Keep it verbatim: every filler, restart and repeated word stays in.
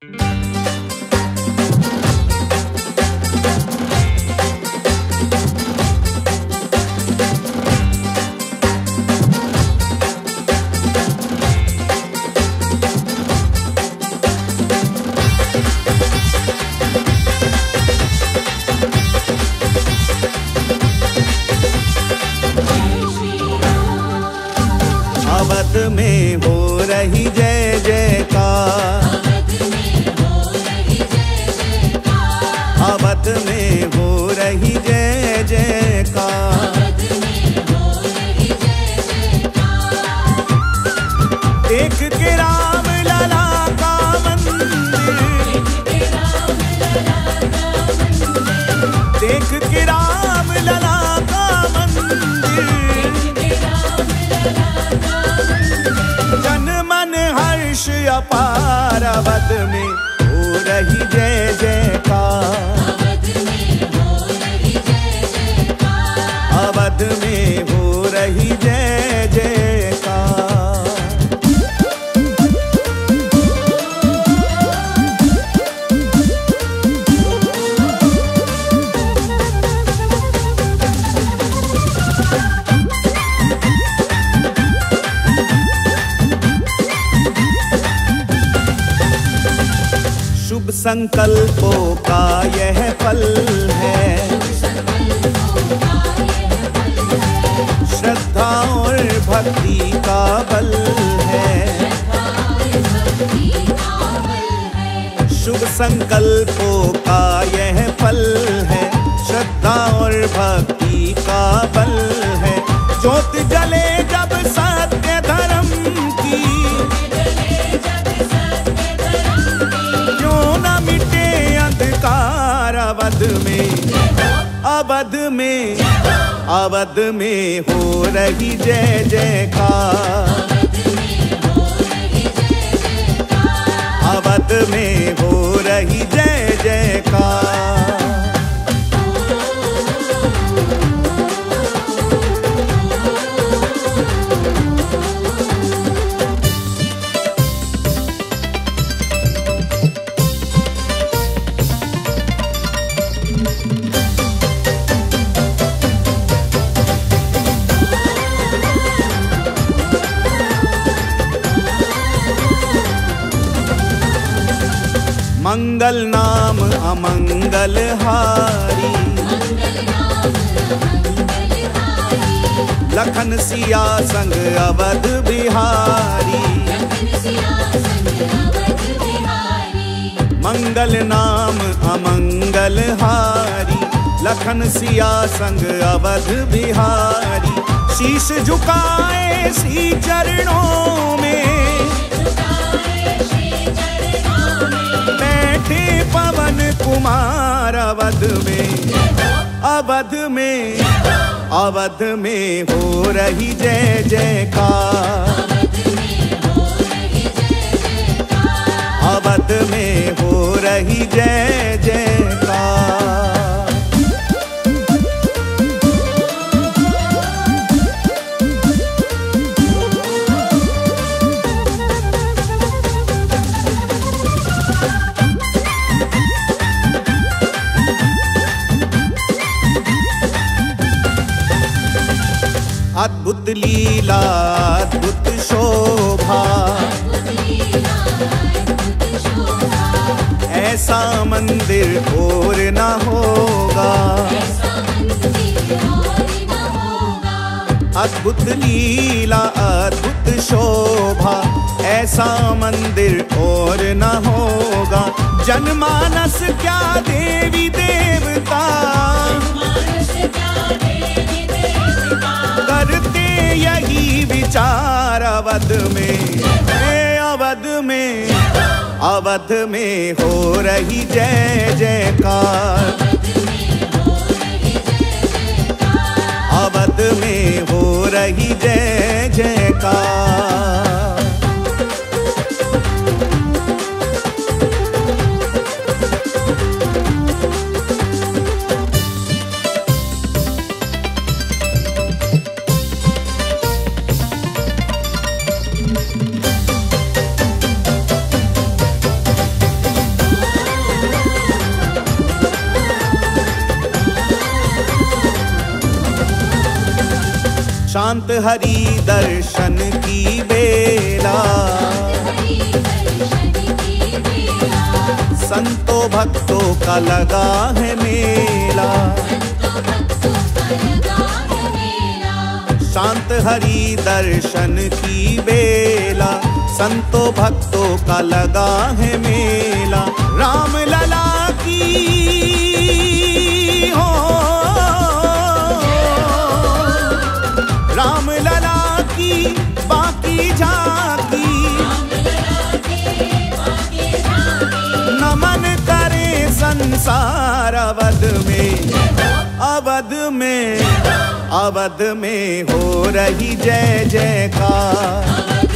अवध में हो रही जय जयकार, अवध में हो रही जय जयकार। देख के राम लला का मंदिर, देख के राम लला का मंदिर, जन मन हर्ष अपार। अवध में हो रही जय जयकार, अवध में हो रही जय जयकार। शुभ संकल्पों का यह पल है, श्रद्धा और भक्ति का बल है। शुभ संकल्पों का यह पल है, श्रद्धा और भक्ति का बल है। ज्योत जले जब सत्य धर्म की, क्यों न मिटे अंधकार। अवध में, अवध में, अवध में हो रही जय जयकार, अवध में हो रही जय जयकार। मंगल नाम अमंगल हारी, लखन सिया संग अवध बिहारी। मंगल नाम अमंगल हारी, लखन सिया संग अवध बिहारी। शीश झुकाए सी चरणों में, पवन कुमार। अवध में, अवध में, अवध में हो रही जय जयकार, अवध में हो रही जय जयकार। अद्भुत लीला अद्भुत शोभा, ऐसा मंदिर और न होगा। अद्भुत लीला अद्भुत शोभा, ऐसा मंदिर और न होगा। जनमानस क्या देवी देवता, करते यही विचार। अवध में, अवध में, अवध में हो रही जय जयकार, अवध में हो रही जय जयकार। शांत हरि दर्शन की बेला, संतों भक्तों का लगा है मेला। शांत हरि दर्शन की बेला, संतों भक्तों का लगा है मेला। राम लला की हो, राम लला की बाकी झांकी, नमन करे संसार अवध में, अवध में, अवध में हो रही जय जयकार।